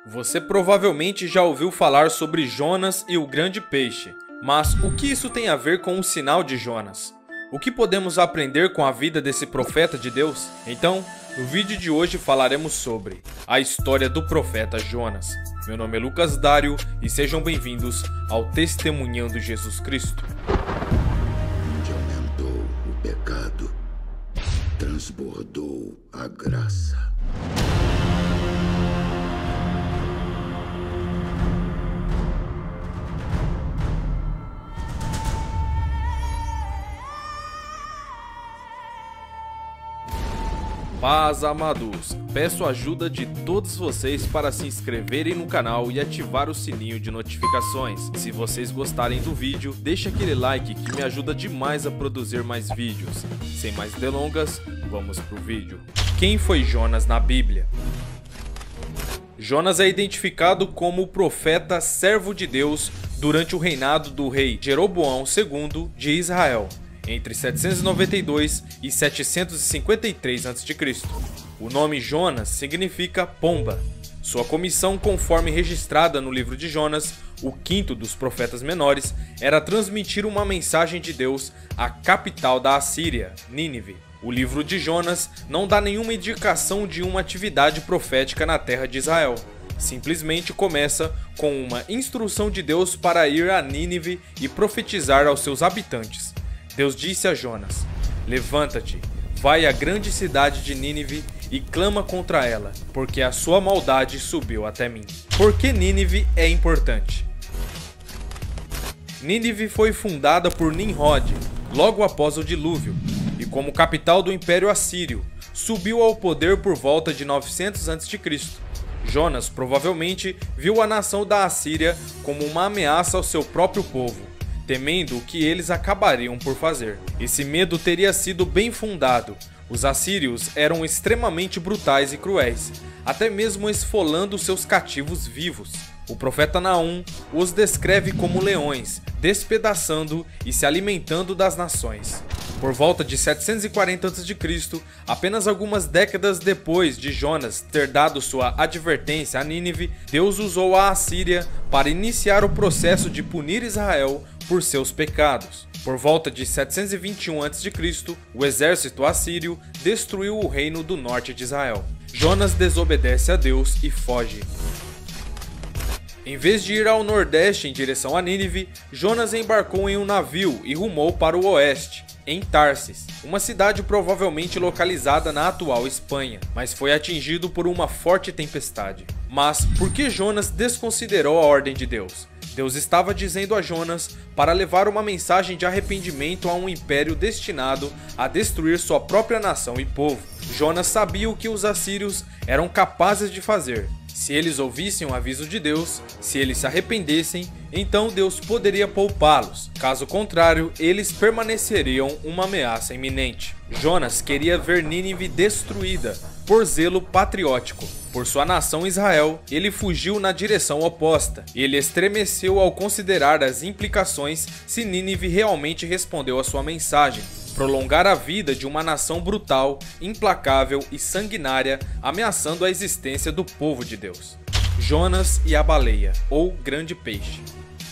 Você provavelmente já ouviu falar sobre Jonas e o grande peixe, mas o que isso tem a ver com o sinal de Jonas? O que podemos aprender com a vida desse profeta de Deus? Então, no vídeo de hoje falaremos sobre a história do profeta Jonas. Meu nome é Lucas Dário e sejam bem-vindos ao Testemunhando Jesus Cristo. Onde aumentou o pecado, transbordou a graça. Paz, amados! Peço a ajuda de todos vocês para se inscreverem no canal e ativar o sininho de notificações. Se vocês gostarem do vídeo, deixa aquele like que me ajuda demais a produzir mais vídeos. Sem mais delongas, vamos pro vídeo. Quem foi Jonas na Bíblia? Jonas é identificado como o profeta servo de Deus durante o reinado do rei Jeroboão II de Israel, entre 792 e 753 a.C. O nome Jonas significa pomba. Sua comissão, conforme registrada no livro de Jonas, o quinto dos profetas menores, era transmitir uma mensagem de Deus à capital da Assíria, Nínive. O livro de Jonas não dá nenhuma indicação de uma atividade profética na terra de Israel. Simplesmente começa com uma instrução de Deus para ir a Nínive e profetizar aos seus habitantes. Deus disse a Jonas: levanta-te, vai à grande cidade de Nínive e clama contra ela, porque a sua maldade subiu até mim. Por que Nínive é importante? Nínive foi fundada por Nimrod, logo após o dilúvio, e como capital do Império Assírio, subiu ao poder por volta de 900 a.C. Jonas provavelmente viu a nação da Assíria como uma ameaça ao seu próprio povo, temendo o que eles acabariam por fazer. Esse medo teria sido bem fundado. Os assírios eram extremamente brutais e cruéis, até mesmo esfolando seus cativos vivos. O profeta Naum os descreve como leões, despedaçando e se alimentando das nações. Por volta de 740 a.C., apenas algumas décadas depois de Jonas ter dado sua advertência a Nínive, Deus usou a Assíria para iniciar o processo de punir Israel por seus pecados. Por volta de 721 a.C., o exército assírio destruiu o reino do norte de Israel. Jonas desobedece a Deus e foge. Em vez de ir ao nordeste em direção a Nínive, Jonas embarcou em um navio e rumou para o oeste, em Tarsis, uma cidade provavelmente localizada na atual Espanha, mas foi atingido por uma forte tempestade. Mas por que Jonas desconsiderou a ordem de Deus? Deus estava dizendo a Jonas para levar uma mensagem de arrependimento a um império destinado a destruir sua própria nação e povo. Jonas sabia o que os assírios eram capazes de fazer. Se eles ouvissem o aviso de Deus, se eles se arrependessem, então Deus poderia poupá-los. Caso contrário, eles permaneceriam uma ameaça iminente. Jonas queria ver Nínive destruída por zelo patriótico. Por sua nação Israel, ele fugiu na direção oposta. Ele estremeceu ao considerar as implicações se Nínive realmente respondeu à sua mensagem. Prolongar a vida de uma nação brutal, implacável e sanguinária, ameaçando a existência do povo de Deus. Jonas e a baleia, ou grande peixe.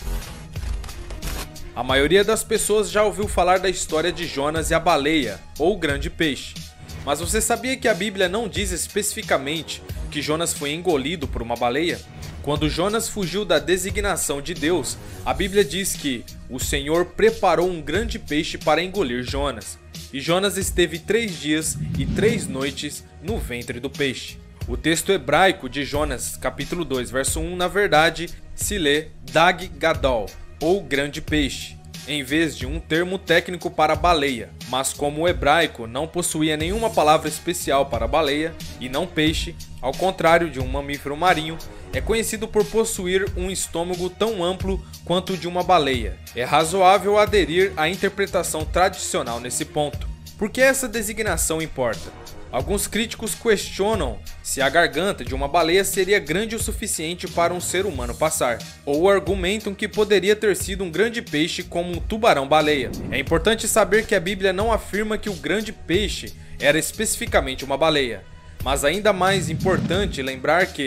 A maioria das pessoas já ouviu falar da história de Jonas e a baleia, ou grande peixe. Mas você sabia que a Bíblia não diz especificamente que Jonas foi engolido por uma baleia? Quando Jonas fugiu da designação de Deus, a Bíblia diz que o Senhor preparou um grande peixe para engolir Jonas. E Jonas esteve 3 dias e 3 noites no ventre do peixe. O texto hebraico de Jonas, capítulo 2, verso 1, na verdade, se lê Dag Gadol, ou grande peixe, em vez de um termo técnico para baleia. Mas como o hebraico não possuía nenhuma palavra especial para baleia e não peixe, ao contrário de um mamífero marinho, é conhecido por possuir um estômago tão amplo quanto o de uma baleia. É razoável aderir à interpretação tradicional nesse ponto. Por que essa designação importa? Alguns críticos questionam se a garganta de uma baleia seria grande o suficiente para um ser humano passar, ou argumentam que poderia ter sido um grande peixe como um tubarão-baleia. É importante saber que a Bíblia não afirma que o grande peixe era especificamente uma baleia, mas ainda mais importante lembrar que,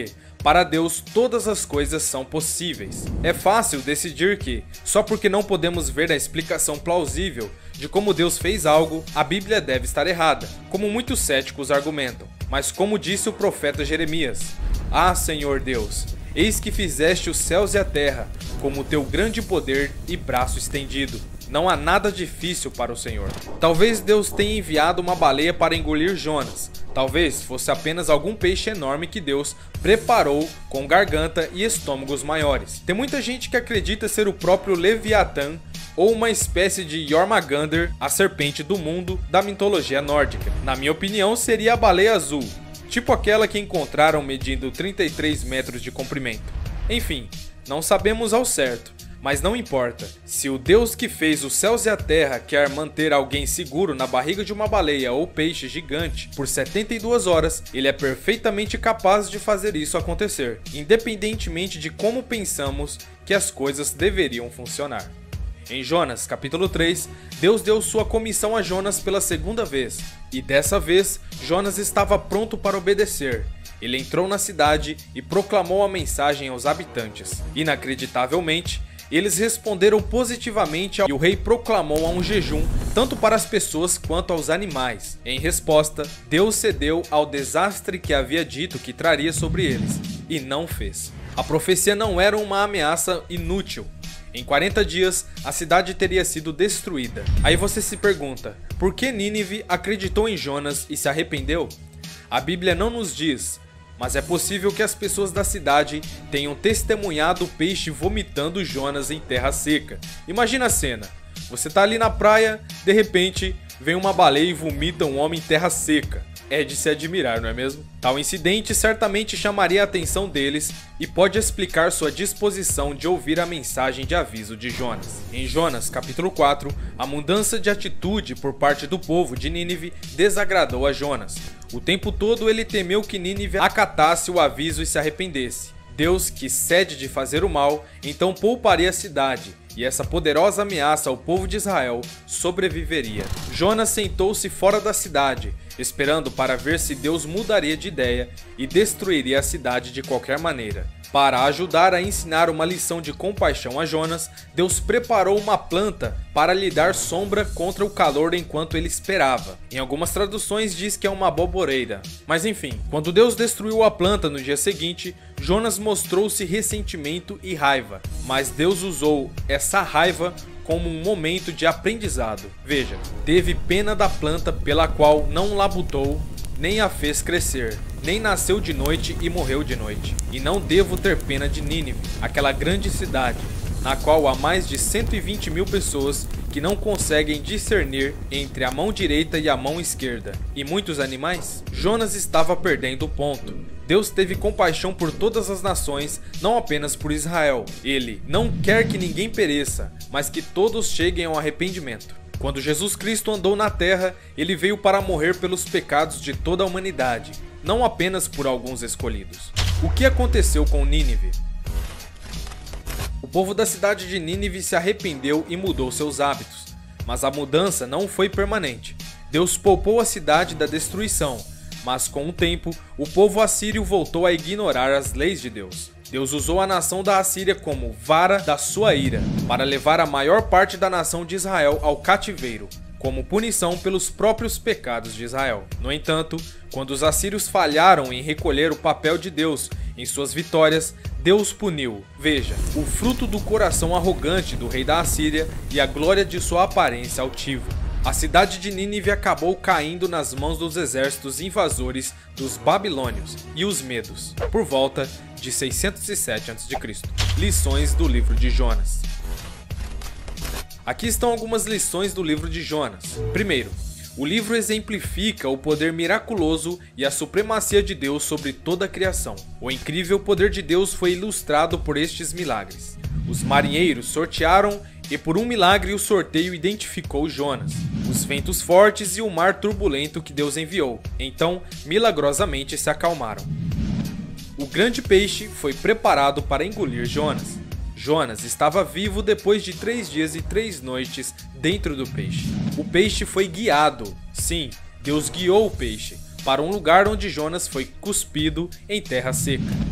Para Deus, todas as coisas são possíveis. É fácil decidir que, só porque não podemos ver a explicação plausível de como Deus fez algo, a Bíblia deve estar errada, como muitos céticos argumentam. Mas como disse o profeta Jeremias: "Ah, Senhor Deus, eis que fizeste os céus e a terra, como o teu grande poder e braço estendido. Não há nada difícil para o Senhor." Talvez Deus tenha enviado uma baleia para engolir Jonas. Talvez fosse apenas algum peixe enorme que Deus preparou com garganta e estômagos maiores. Tem muita gente que acredita ser o próprio Leviatã ou uma espécie de Jormungandr, a serpente do mundo da mitologia nórdica. Na minha opinião, seria a baleia azul, tipo aquela que encontraram medindo 33 metros de comprimento. Enfim, não sabemos ao certo. Mas não importa, se o Deus que fez os céus e a terra quer manter alguém seguro na barriga de uma baleia ou peixe gigante por 72 horas, ele é perfeitamente capaz de fazer isso acontecer, independentemente de como pensamos que as coisas deveriam funcionar. Em Jonas, capítulo 3, Deus deu sua comissão a Jonas pela segunda vez, e dessa vez, Jonas estava pronto para obedecer. Ele entrou na cidade e proclamou a mensagem aos habitantes. Inacreditavelmente, eles responderam positivamente e o rei proclamou um jejum tanto para as pessoas quanto aos animais. Em resposta, Deus cedeu ao desastre que havia dito que traria sobre eles, e não fez. A profecia não era uma ameaça inútil. Em 40 dias, a cidade teria sido destruída. Aí você se pergunta, por que Nínive acreditou em Jonas e se arrependeu? A Bíblia não nos diz, mas é possível que as pessoas da cidade tenham testemunhado o peixe vomitando Jonas em terra seca. Imagina a cena, você tá ali na praia, de repente vem uma baleia e vomita um homem em terra seca. É de se admirar, não é mesmo? Tal incidente certamente chamaria a atenção deles e pode explicar sua disposição de ouvir a mensagem de aviso de Jonas. Em Jonas, capítulo 4, a mudança de atitude por parte do povo de Nínive desagradou a Jonas. O tempo todo ele temeu que Nínive acatasse o aviso e se arrependesse. Deus, que cede de fazer o mal, então pouparia a cidade, e essa poderosa ameaça ao povo de Israel sobreviveria. Jonas sentou-se fora da cidade, esperando para ver se Deus mudaria de ideia e destruiria a cidade de qualquer maneira. Para ajudar a ensinar uma lição de compaixão a Jonas, Deus preparou uma planta para lhe dar sombra contra o calor enquanto ele esperava. Em algumas traduções diz que é uma aboboreira. Mas enfim, quando Deus destruiu a planta no dia seguinte, Jonas mostrou-se ressentimento e raiva. Mas Deus usou essa raiva como um momento de aprendizado. Veja, teve pena da planta pela qual não labutou, nem a fez crescer, nem nasceu de noite e morreu de noite. E não devo ter pena de Nínive, aquela grande cidade, na qual há mais de 120 mil pessoas que não conseguem discernir entre a mão direita e a mão esquerda, e muitos animais. Jonas estava perdendo o ponto. Deus teve compaixão por todas as nações, não apenas por Israel. Ele não quer que ninguém pereça, mas que todos cheguem ao arrependimento. Quando Jesus Cristo andou na terra, ele veio para morrer pelos pecados de toda a humanidade, não apenas por alguns escolhidos. O que aconteceu com Nínive? O povo da cidade de Nínive se arrependeu e mudou seus hábitos, mas a mudança não foi permanente. Deus poupou a cidade da destruição, mas com o tempo, o povo assírio voltou a ignorar as leis de Deus. Deus usou a nação da Assíria como vara da sua ira, para levar a maior parte da nação de Israel ao cativeiro, como punição pelos próprios pecados de Israel. No entanto, quando os assírios falharam em recolher o papel de Deus em suas vitórias, Deus puniu, veja, o fruto do coração arrogante do rei da Assíria e a glória de sua aparência altiva. A cidade de Nínive acabou caindo nas mãos dos exércitos invasores dos babilônios e os medos, por volta de 607 a.C. Lições do livro de Jonas. Aqui estão algumas lições do livro de Jonas. Primeiro, o livro exemplifica o poder miraculoso e a supremacia de Deus sobre toda a criação. O incrível poder de Deus foi ilustrado por estes milagres. Os marinheiros sortearam e por um milagre o sorteio identificou Jonas, os ventos fortes e o mar turbulento que Deus enviou. Então, milagrosamente se acalmaram. O grande peixe foi preparado para engolir Jonas. Jonas estava vivo depois de 3 dias e 3 noites dentro do peixe. O peixe foi guiado. Sim, Deus guiou o peixe para um lugar onde Jonas foi cuspido em terra seca.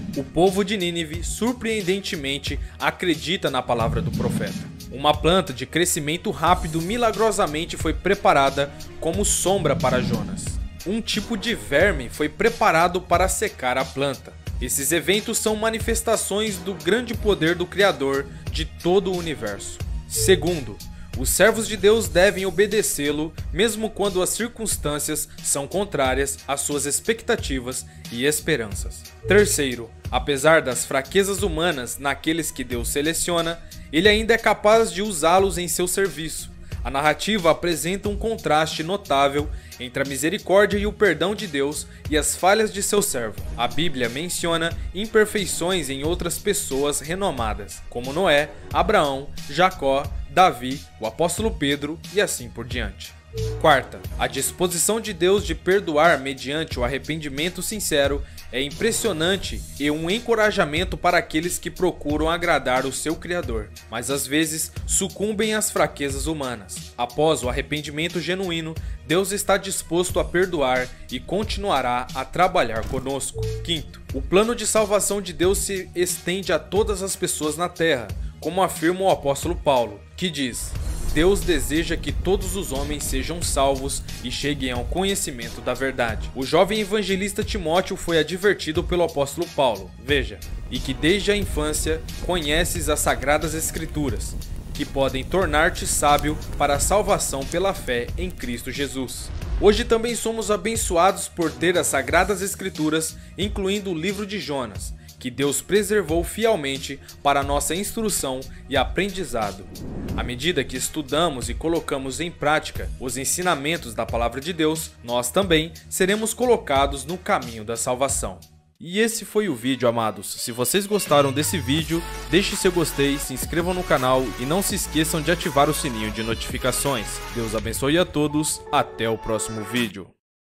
o povo de Nínive surpreendentemente acredita na palavra do profeta. Uma planta de crescimento rápido milagrosamente foi preparada como sombra para Jonas. Um tipo de verme foi preparado para secar a planta. Esses eventos são manifestações do grande poder do Criador de todo o universo. Segundo, os servos de Deus devem obedecê-lo mesmo quando as circunstâncias são contrárias às suas expectativas e esperanças. Terceiro, apesar das fraquezas humanas naqueles que Deus seleciona, ele ainda é capaz de usá-los em seu serviço. A narrativa apresenta um contraste notável entre a misericórdia e o perdão de Deus e as falhas de seu servo. A Bíblia menciona imperfeições em outras pessoas renomadas, como Noé, Abraão, Jacó, Davi, o apóstolo Pedro e assim por diante. Quarta, a disposição de Deus de perdoar mediante o arrependimento sincero é impressionante e um encorajamento para aqueles que procuram agradar o seu Criador, mas às vezes sucumbem às fraquezas humanas. Após o arrependimento genuíno, Deus está disposto a perdoar e continuará a trabalhar conosco. Quinto, o plano de salvação de Deus se estende a todas as pessoas na terra, como afirma o apóstolo Paulo, que diz: Deus deseja que todos os homens sejam salvos e cheguem ao conhecimento da verdade. O jovem evangelista Timóteo foi advertido pelo apóstolo Paulo, veja, e que desde a infância conheces as sagradas escrituras, que podem tornar-te sábio para a salvação pela fé em Cristo Jesus. Hoje também somos abençoados por ter as sagradas escrituras, incluindo o livro de Jonas, que Deus preservou fielmente para nossa instrução e aprendizado. À medida que estudamos e colocamos em prática os ensinamentos da palavra de Deus, nós também seremos colocados no caminho da salvação. E esse foi o vídeo, amados. Se vocês gostaram desse vídeo, deixe seu gostei, se inscrevam no canal e não se esqueçam de ativar o sininho de notificações. Deus abençoe a todos, até o próximo vídeo.